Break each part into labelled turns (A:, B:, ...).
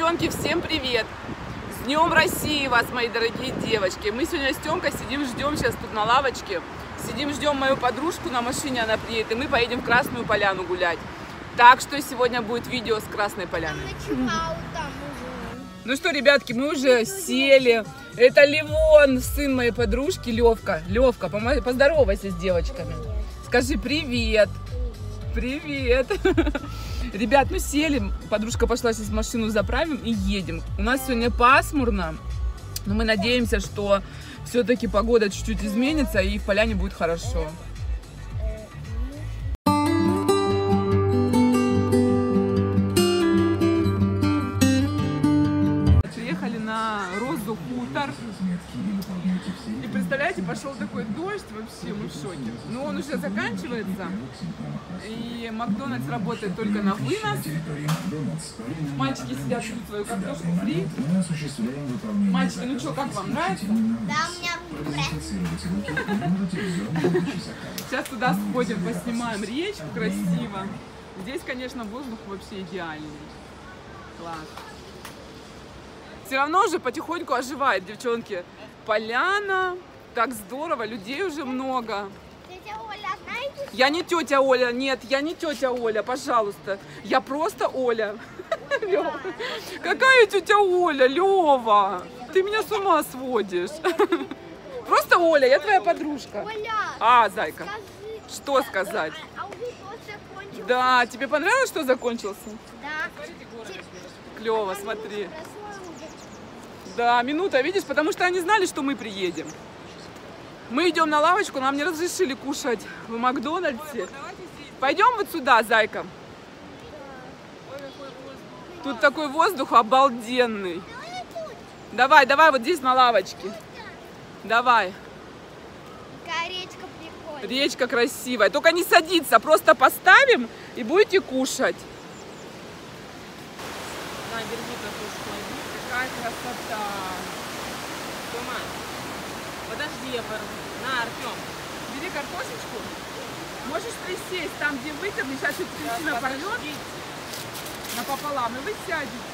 A: Девчонки, всем привет! С Днем России вас, мои дорогие девочки! Мы сегодня с Тёмкой сидим, ждем сейчас тут на лавочке. Сидим, ждем мою подружку на машине, она приедет, и мы поедем в Красную Поляну гулять. Так что сегодня будет видео с Красной Поляны. Ну что, ребятки, мы уже сели. Это Левон, сын моей подружки, Левка. Левка, поздоровайся с девочками. Скажи привет. Привет. Ребят, мы сели, подружка пошла сейчас машину заправим и едем. У нас сегодня пасмурно, но мы надеемся, что все-таки погода чуть-чуть изменится и в поляне будет хорошо. Приехали на Розу хутор. И представляете, пошел такой дождь, вообще мы в шоке. Но он уже заканчивается. И Макдональдс работает только на вынос. Мальчики сидят, ждут свою картошку фри. Мальчики, ну что, как вам, нравится?
B: Да, у меня руки.
A: Сейчас туда сходим, поснимаем речку красиво. Здесь, конечно, воздух вообще идеальный. Класс. Все равно уже потихоньку оживает, девчонки. Поляна, так здорово, людей уже много.
B: Тетя Оля, знаете?
A: Я не тетя Оля, нет, я не тетя Оля, пожалуйста. Я просто Оля. Лёва. Какая тетя Оля, Лева? Ты меня с ума сводишь. Просто Оля, я твоя подружка.
B: Оля,
A: А, зайка,
B: скажи.
A: что сказать?
B: А уже тоже закончился?
A: Да, тебе понравилось, что закончился?
B: Да.
A: Клево, смотри.
B: Прошло уже.
A: Да, минута, видишь, потому что они знали, что мы приедем. Мы идем на лавочку, нам не разрешили кушать в Макдональдсе. Пойдем вот сюда, зайка. Тут такой воздух обалденный. Давай, давай вот здесь на лавочке. Давай.
B: Какая речка прикольная.
A: Речка красивая. Только не садиться, просто поставим и будете кушать. На, держи картошку. Какая красота.
C: Тома, подожди, я порву. На, Артем.
A: Бери картошечку. Можешь присесть там, где вытерли. Сейчас чуть Кристина порвет напополам, и вы сядете.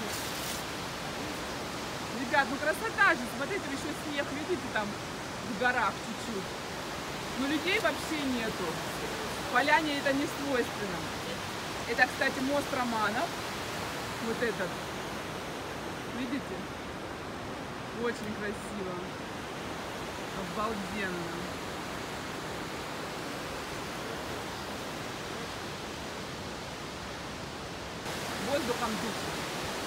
A: Ребят, ну красота же. Смотрите, еще снег, видите, там в горах чуть-чуть. Но людей вообще нету. В поляне это не свойственно. Это, кстати, мост Романов. Вот этот. Видите? Очень красиво. Обалденно. Воздухом дышит.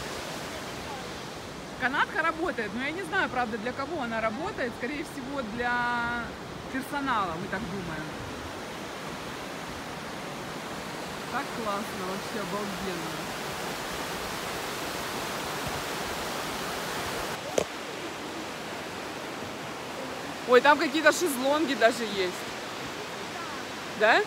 A: Канатка работает, но я не знаю, правда, для кого она работает. Скорее всего, для персонала, мы так думаем. Так классно, вообще обалденно. Ой, там какие-то шезлонги даже есть. Да?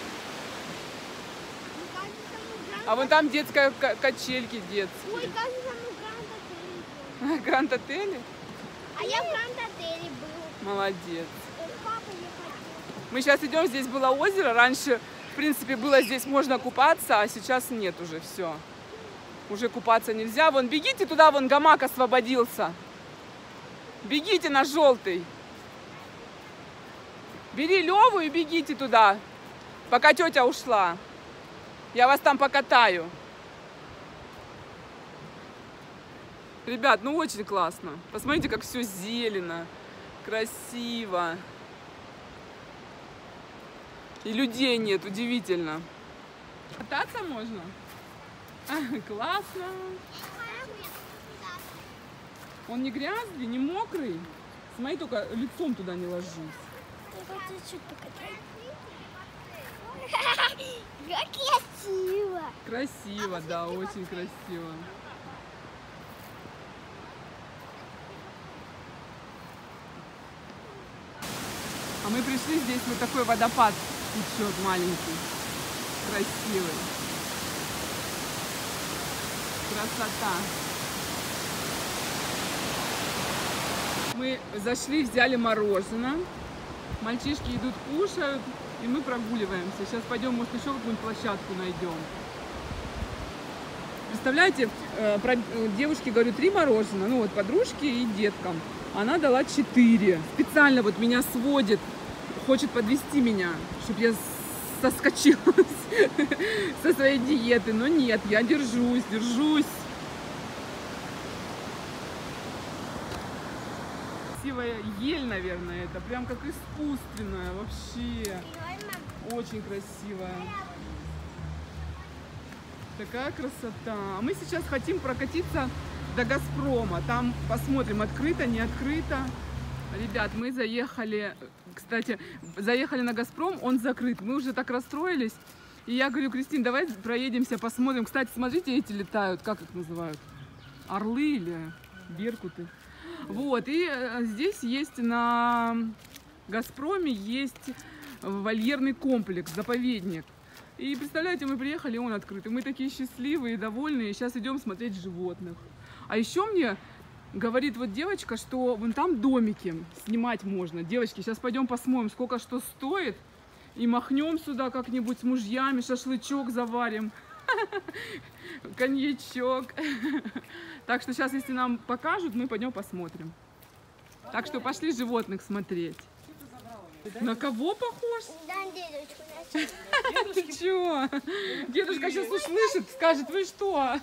A: А вон там детская качельки детские.
B: Ой, кажется, мы в Гранд-отеле.
A: Гранд-отеле?
B: А я в Гранд-отеле был.
A: Молодец.
B: Папа, я хотел.
A: Мы сейчас идем, здесь было озеро. Раньше, в принципе, было здесь можно купаться, а сейчас нет уже, все. Уже купаться нельзя. Вон, бегите туда, вон гамак освободился. Бегите на желтый. Бери Леву и бегите туда, пока тетя ушла. Я вас там покатаю. Ребят, ну очень классно. Посмотрите, как все зелено, красиво. И людей нет, удивительно. Кататься можно? Классно. Он не грязный, не мокрый. Смотри, только лицом туда не ложись.
B: Я хочу чуть покатать. Как красиво.
A: Красиво, да, очень красиво. А мы пришли, здесь вот такой водопад течет маленький, красивый. Красота. Мы зашли, взяли мороженое. Мальчишки идут, кушают. И мы прогуливаемся. Сейчас пойдем, может, еще какую-нибудь площадку найдем. Представляете, про девушке, говорю, 3 мороженого, ну вот подружке и деткам. Она дала 4. Специально вот меня сводит, хочет подвести меня, чтобы я соскочилась со своей диеты. Но нет, я держусь. Красивая ель, наверное, это прям как искусственная вообще. Очень красивая. Такая красота. А мы сейчас хотим прокатиться до Газпрома. Там посмотрим, открыто, не открыто. Ребят, мы заехали, кстати, на Газпром, он закрыт. Мы уже так расстроились. И я говорю, Кристин, давай проедемся, посмотрим. Кстати, смотрите, эти летают, как их называют? Орлы или беркуты? Вот, и здесь есть на Газпроме есть вольерный комплекс, заповедник. И представляете, мы приехали, он открыт. И мы такие счастливые, довольные. Сейчас идем смотреть животных. А еще мне говорит вот девочка, что вон там домики снимать можно. Девочки, сейчас пойдем посмотрим, сколько что стоит. И махнем сюда как-нибудь с мужьями, шашлычок заварим. Коньячок. Так что сейчас, если нам покажут, мы пойдем посмотрим. Так что пошли животных смотреть. На кого похож?
B: Да, дедушку.
A: Ты чё? Дедушка сейчас услышит, скажет, вы что?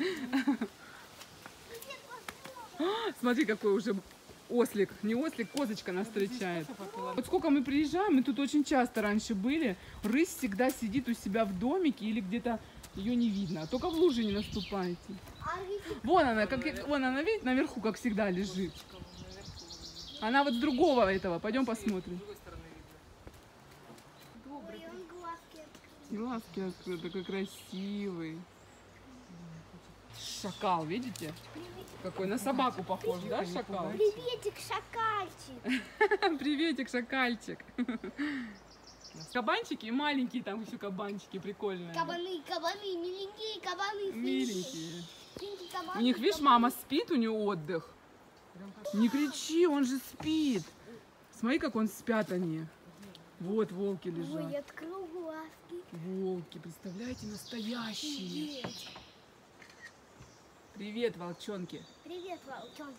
A: Смотри, какой уже ослик. Не ослик, козочка нас встречает. Вот сколько мы приезжаем, мы тут очень часто раньше были. Рысь всегда сидит у себя в домике или где-то ее не видно. Только в луже не наступайте. Вон она, вон она, видите, наверху, как всегда, лежит. Она вот с другого этого. Пойдем посмотрим.
B: Ой, он глазки.
A: Глазки открыты, такой красивый. Шакал, видите? Какой на собаку похож, да, шакал?
B: Приветик, шакальчик.
A: Приветик, шакальчик. Кабанчики, маленькие там еще кабанчики, прикольные.
B: Кабаны, миленькие кабаны.
A: Миленькие.
B: Кабаны,
A: У них, видишь, мама спит, у нее отдых. Не кричи, он же спит. Смотри, как он спят они. Вот волки
B: Ой,
A: лежат.
B: открыл глазки.
A: Волки, представляете, настоящие.
B: Привет.
A: Привет, волчонки.
B: Привет, волчонки.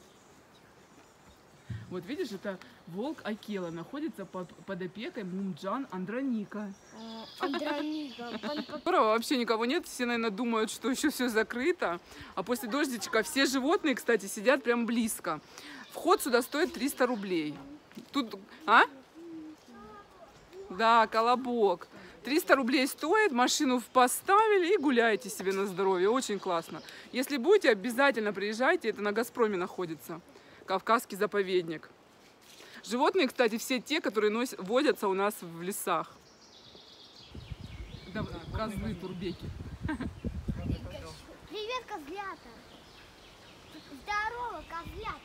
A: Вот видишь, это волк Акела находится под опекой Мумджан Андроника.
B: Андроника.
A: Здорово, вообще никого нет, все, наверное, думают, что еще все закрыто. А после дождичка все животные, кстати, сидят прям близко. Вход сюда стоит 300 рублей. Тут, Да, колобок. 300 рублей стоит, машину поставили и гуляете себе на здоровье. Очень классно. Если будете, обязательно приезжайте, это на Газпроме находится. Кавказский заповедник. Животные, кстати, все те, которые водятся у нас в лесах. Да, козлы, турбеки.
B: Привет, козлята. Здорово, козлята.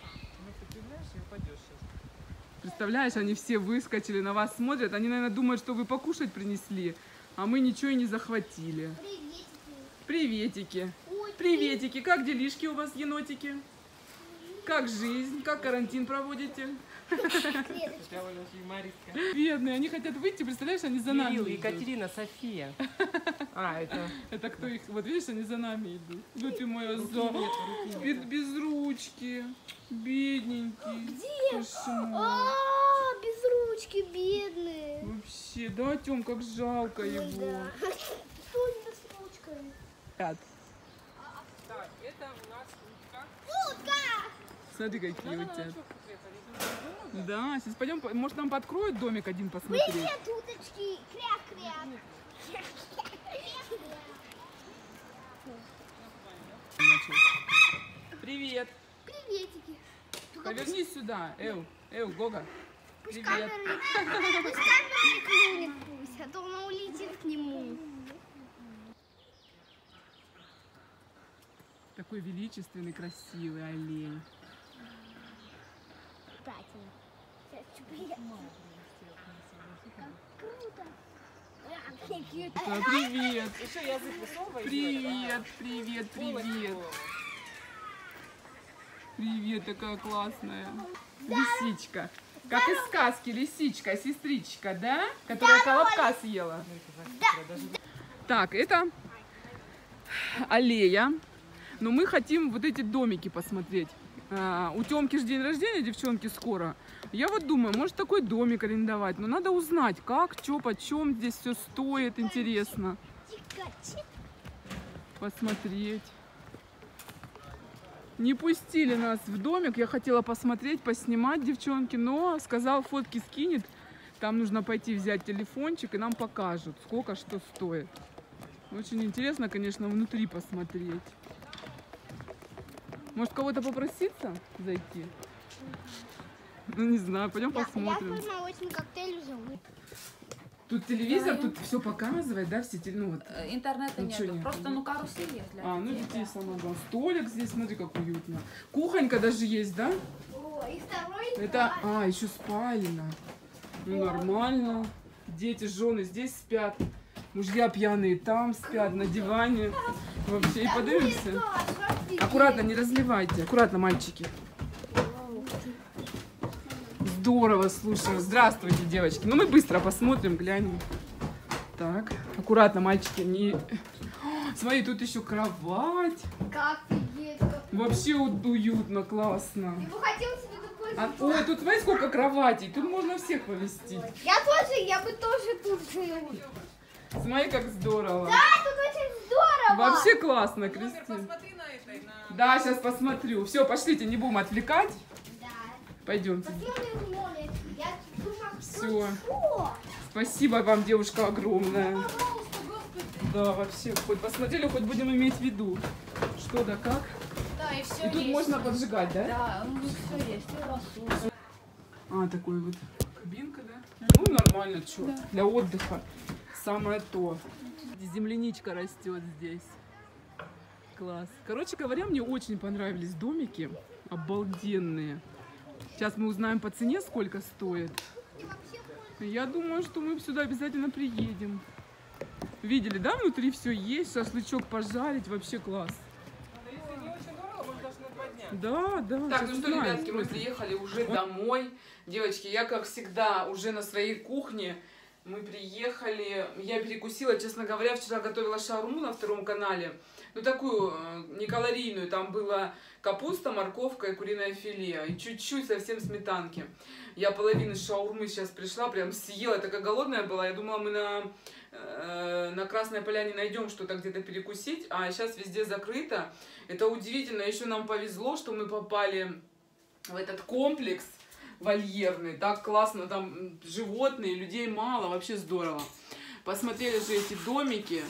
A: Представляешь, они все выскочили, на вас смотрят. Они, наверное, думают, что вы покушать принесли, а мы ничего и не захватили.
B: Приветики.
A: Приветики.
B: Ой,
A: Приветики. Как делишки у вас, енотики? Как жизнь? Как карантин проводите?
B: клеточка.
A: Бедные, они хотят выйти, представляешь, они за нами
C: Кирилл,
A: идут.
C: Екатерина, София. Это...
A: Это кто их? Вот видишь, они за нами идут. Ну ты моя без ручки. Бедненький.
B: Где?
A: Кошмар.
B: Без ручки, бедные.
A: Вообще, да, Тём, как жалко
B: Ой,
A: его.
B: да. Что у него с ручкой?
A: Так,
C: это у нас утка.
B: Утка!
A: смотри, какие у тебя. Да, сейчас пойдем, может, нам подкроют домик один посмотреть.
B: Привет, уточки. Кря-кря.
A: Привет.
B: Приветики. Только
A: Повернись сюда. Гога.
B: пусть
A: Привет.
B: камера не клюнет пусть, а то она улетит к нему.
A: Такой величественный, красивый олень.
B: Татина. Сейчас привет. Круто. Какие
A: Привет.
C: Еще язык высовывай.
A: Привет, привет, привет. Привет, такая классная. Лисичка. Как из сказки, лисичка, сестричка, да? Которая колобка съела. Так, это аллея. Но мы хотим вот эти домики посмотреть. У Тёмки же день рождения, девчонки, скоро. Я вот думаю, может такой домик арендовать. Но надо узнать, как, что, почем здесь все стоит, интересно. Посмотреть. Не пустили нас в домик. Я хотела посмотреть, поснимать, девчонки. Но сказал, фотки скинет. Там нужно пойти взять телефончик и нам покажут, сколько что стоит. Очень интересно, конечно, внутри посмотреть. Может, кого-то попроситься зайти? Ну, не знаю, пойдем посмотрим.
B: Я свой молочный коктейль взяла.
A: Тут телевизор, тут все показывает, да, все ну, вот.
D: Интернета
A: Ничего
D: нету, просто ну карусель есть для
A: ну
D: детей,
A: детей
D: да.
A: самое главное. Столик здесь, смотри, как уютно. Кухонька даже есть, да?
B: О, и второй.
A: Это, еще спальня. Ну, нормально. Дети, жены здесь спят. Мужья пьяные там спят, на диване. Вообще, и подивимся. Аккуратно, не разливайте. Аккуратно, мальчики. Здорово, слушай. Здравствуйте, девочки. Ну, мы быстро посмотрим, глянем. Так, аккуратно, мальчики. Не... Смотри, тут еще кровать.
B: Как офигеть.
A: Вообще уютно, классно.
B: Я бы хотела себе такой же.
A: Ой, тут смотри, сколько кроватей. Тут можно всех поместить.
B: Я бы тоже тут жил.
A: Смотри, как здорово.
B: Да, тут очень здорово.
A: Вообще классно, Кристина.
C: Посмотри на этой, на...
A: Да, сейчас посмотрю. Все, пошлите, не будем отвлекать.
B: Да.
A: Пойдемте.
B: Посмотрим море. Я думаю,
A: Все.
B: что?
A: Спасибо вам, девушка, огромное.
B: Пожалуйста, Господи.
A: Да, вообще, хоть посмотрели, хоть будем иметь в виду. Что да как.
D: Да, и все
A: И тут
D: есть.
A: можно поджигать, да?
D: Да, все есть. И лосось.
A: Такой вот кабинка, да? Ну, нормально, что. Да. Для отдыха самое то. Земляничка растет здесь. Класс. Короче говоря, мне очень понравились домики. Обалденные. Сейчас мы узнаем по цене, сколько стоит. Я думаю, что мы сюда обязательно приедем. Видели, да? Внутри все есть. Шашлычок пожарить. Вообще класс.
C: Если не очень дорого, можно даже на 2 дня.
A: Да, да.
E: Так, ну что, ребятки, мы приехали уже домой. Девочки, я, как всегда, уже на своей кухне. Мы приехали. Я перекусила, честно говоря, вчера готовила шаурму на 2-м канале. Ну, такую некалорийную. Там была капуста, морковка и куриное филе. И чуть-чуть совсем сметанки. Я половину шаурмы сейчас пришла, прям съела. Такая голодная была. Я думала, мы на Красной Поляне найдем что-то где-то перекусить. А сейчас везде закрыто. Это удивительно. Еще нам повезло, что мы попали в этот комплекс вольерный. Так классно. Там животные, людей мало. Вообще здорово. Посмотрели же эти домики.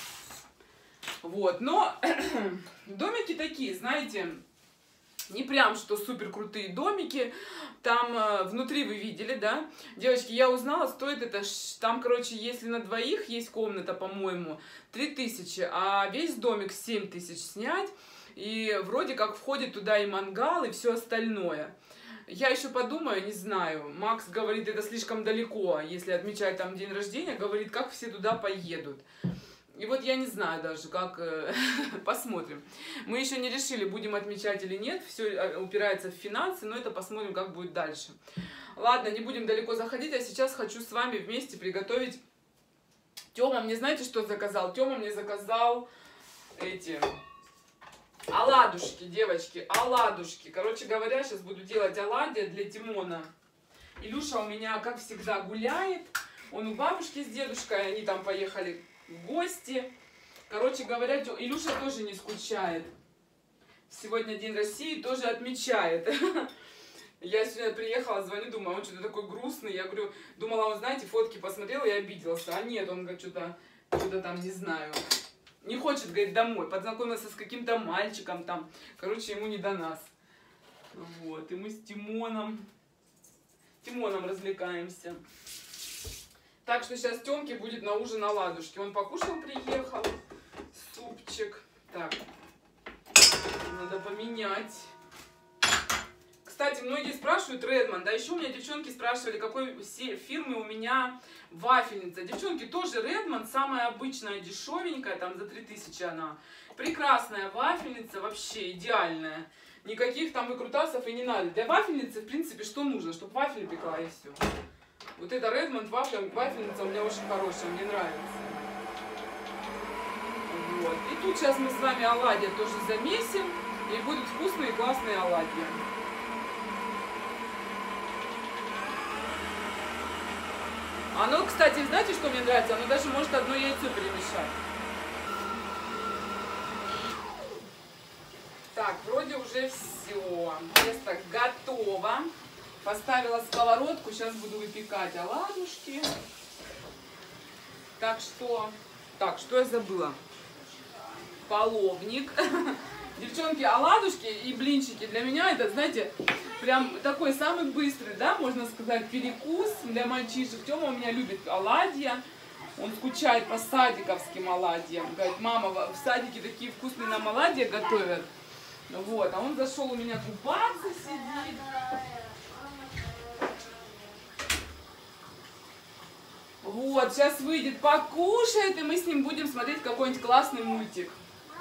E: Вот, но домики такие, знаете, не прям что супер крутые домики. Там внутри вы видели, да? Девочки, я узнала, стоит это, там, короче, если на двоих есть комната, по-моему, 3000, а весь домик 7000 снять. И вроде как входит туда и мангал, и все остальное. Я еще подумаю, не знаю. Макс говорит, это слишком далеко, если отмечать там день рождения, говорит, как все туда поедут. И вот я не знаю даже, как... Посмотрим. Мы еще не решили, будем отмечать или нет. Все упирается в финансы, но это посмотрим, как будет дальше. Ладно, не будем далеко заходить, а сейчас хочу с вами вместе приготовить... Тёма мне, знаете, что заказал? Тёма мне заказал эти... оладушки, девочки, оладушки. Короче говоря, сейчас буду делать оладья для Тимона. Илюша у меня, как всегда, гуляет. Он у бабушки с дедушкой, они там поехали... в гости. Короче говоря, Илюша тоже не скучает. Сегодня День России, тоже отмечает. Я сегодня приехала, звоню, думаю, он что-то такой грустный. Я говорю, думала, он, знаете, фотки посмотрел и обиделся. А нет, он говорит, что-то там, не знаю. Не хочет, говорит, домой. Познакомился с каким-то мальчиком там. Короче, ему не до нас. Вот, и мы с Тимоном развлекаемся. Так что сейчас Тёмке будет на ужин оладушки. Он покушал, приехал. Супчик. Так. Надо поменять. Кстати, многие спрашивают Редмонд. Да еще у меня девчонки спрашивали, какой фирмы у меня вафельница. Девчонки, тоже Редмонд. Самая обычная, дешевенькая. Там за 3000 она. Прекрасная вафельница. Вообще идеальная. Никаких там выкрутасов и не надо. Для вафельницы, в принципе, что нужно? Чтобы вафель пекла и все. Вот эта Редмонд вафельница у меня очень хорошая, мне нравится. Вот. И тут сейчас мы с вами оладья тоже замесим, и будут вкусные и классные оладьи. Оно, кстати, знаете, что мне нравится? Оно даже может одно яйцо перемешать. Так, вроде уже все. Тесто готово. Поставила сковородку, сейчас буду выпекать оладушки. Так, что я забыла? Половник. Девчонки, оладушки и блинчики для меня это, знаете, прям такой самый быстрый, да, можно сказать, перекус для мальчишек. Тёма у меня любит оладья. Он скучает по садиковским оладьям. Говорит, мама, в садике такие вкусные нам оладья готовят. Вот, а он зашел у меня купаться, сидит. Вот, сейчас выйдет, покушает, и мы с ним будем смотреть какой-нибудь классный мультик.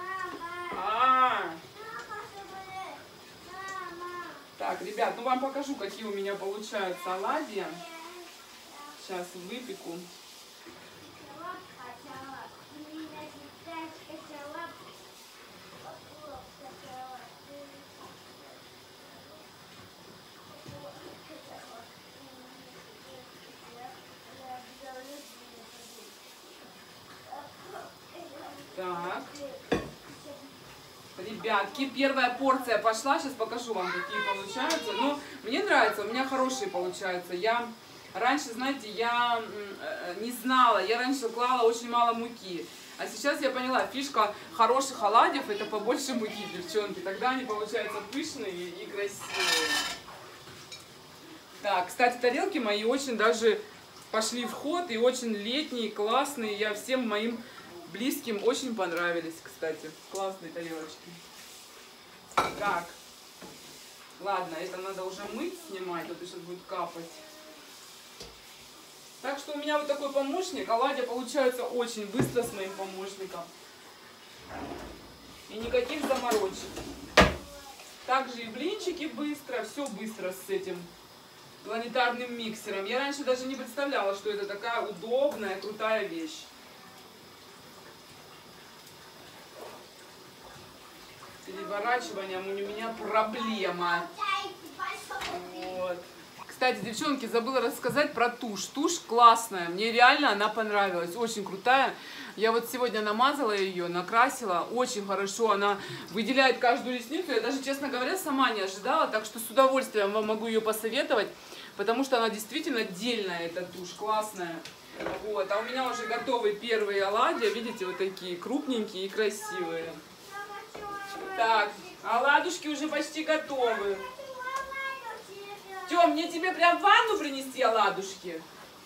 E: Так, ребят, ну вам покажу, какие у меня получаются оладьи. Сейчас выпеку. Так, ребятки, первая порция пошла, сейчас покажу вам, какие получаются. Ну, мне нравится, у меня хорошие получаются. Я раньше, знаете, я не знала, я раньше клала очень мало муки. А сейчас я поняла, фишка хороших оладьев — это побольше муки, девчонки. Тогда они получаются пышные и красивые. Так, кстати, тарелки мои очень даже пошли в ход и очень летние, классные. Я всем моим близким очень понравились, кстати. Классные тарелочки. Так. Ладно, это надо уже мыть, снимать, а то сейчас будет капать. Так что у меня вот такой помощник. Оладья получаются очень быстро с моим помощником. И никаких заморочек. Также и блинчики быстро, все быстро с этим планетарным миксером. Я раньше даже не представляла, что это такая удобная, крутая вещь. Переворачиванием у меня проблема. Вот. Кстати, девчонки, забыла рассказать про тушь. Тушь классная, мне реально она понравилась, очень крутая. Я вот сегодня намазала ее, накрасила, очень хорошо, она выделяет каждую ресницу. Я даже, честно говоря, сама не ожидала, так что с удовольствием вам могу ее посоветовать, потому что она действительно дельная, эта тушь, классная. Вот. А у меня уже готовы первые оладьи, видите, вот такие крупненькие и красивые. Так, оладушки уже почти готовы. Тём, мне тебе прям в ванну принести оладушки?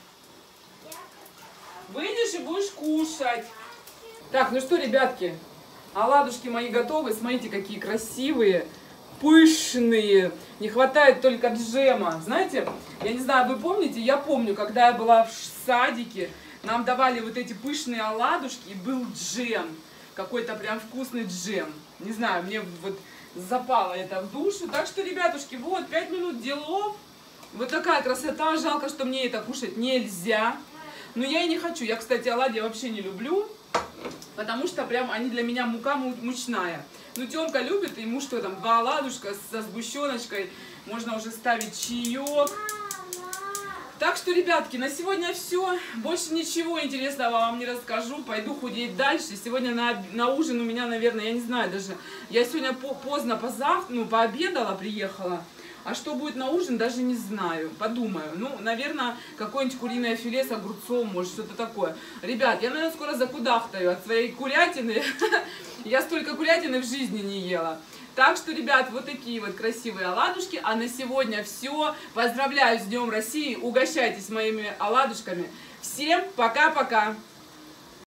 E: Выйдешь и будешь кушать. Так, ну что, ребятки, оладушки мои готовы. Смотрите, какие красивые, пышные. Не хватает только джема. Знаете, я не знаю, вы помните, я помню, когда я была в садике, нам давали вот эти пышные оладушки, и был джем. Какой-то прям вкусный джем. Не знаю, мне вот запало это в душу. Так что, ребятушки, вот, 5 минут делов. Вот такая красота. Жалко, что мне это кушать нельзя. Но я и не хочу. Я, кстати, оладьи вообще не люблю. Потому что прям они для меня мука мучная. Ну, Тёмка любит, ему что там, 2 оладушка со сгущеночкой. Можно уже ставить чаек. Так что, ребятки, на сегодня все. Больше ничего интересного вам не расскажу. Пойду худеть дальше. Сегодня на ужин у меня, наверное, я не знаю даже. Я сегодня поздно пообедала, приехала. А что будет на ужин, даже не знаю. Подумаю. Ну, наверное, какое-нибудь куриное филе с огурцом, может, что-то такое. Ребят, я, наверное, скоро закудахтаю от своей курятины. Я столько курятины в жизни не ела. Так что, ребят, вот такие вот красивые оладушки. А на сегодня все. Поздравляю с Днем России. Угощайтесь моими оладушками. Всем пока-пока.